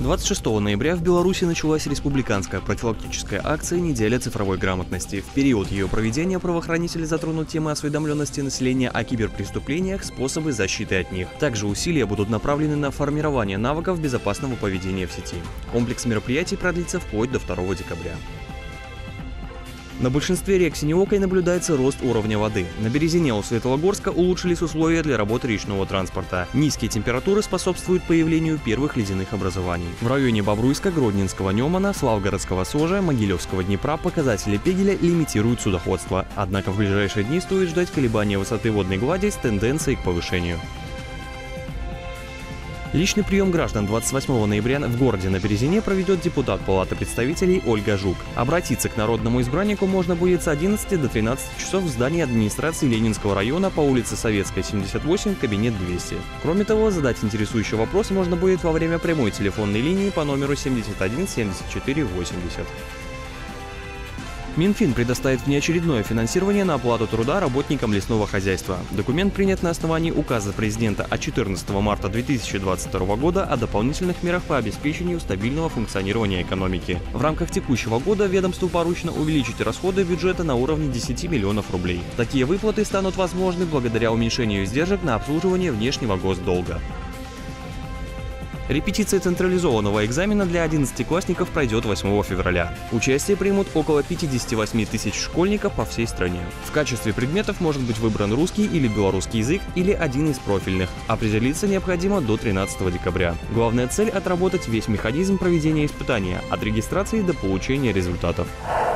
26 ноября в Беларуси началась республиканская профилактическая акция «Неделя цифровой грамотности». В период ее проведения правоохранители затронут темы осведомленности населения о киберпреступлениях, способы защиты от них. Также усилия будут направлены на формирование навыков безопасного поведения в сети. Комплекс мероприятий продлится вплоть до 2 декабря. На большинстве рек Синеокой наблюдается рост уровня воды. На Березине у Светлогорска улучшились условия для работы речного транспорта. Низкие температуры способствуют появлению первых ледяных образований. В районе Бобруйска, Гродненского Немана, Славгородского Сожа, Могилевского Днепра показатели Пегеля лимитируют судоходство. Однако в ближайшие дни стоит ждать колебания высоты водной глади с тенденцией к повышению. Личный прием граждан 28 ноября в городе на Березине проведет депутат Палаты представителей Ольга Жук. Обратиться к народному избраннику можно будет с 11 до 13 часов в здании администрации Ленинского района по улице Советская, 78, кабинет 200. Кроме того, задать интересующий вопрос можно будет во время прямой телефонной линии по номеру 71 74 80. Минфин предоставит внеочередное финансирование на оплату труда работникам лесного хозяйства. Документ принят на основании указа президента от 14 марта 2022 года о дополнительных мерах по обеспечению стабильного функционирования экономики. В рамках текущего года ведомству поручено увеличить расходы бюджета на уровне 10 миллионов рублей. Такие выплаты станут возможны благодаря уменьшению издержек на обслуживание внешнего госдолга. Репетиция централизованного экзамена для 11-классников пройдет 8 февраля. Участие примут около 58 тысяч школьников по всей стране. В качестве предметов может быть выбран русский или белорусский язык или один из профильных. Определиться необходимо до 13 декабря. Главная цель – отработать весь механизм проведения испытания от регистрации до получения результатов.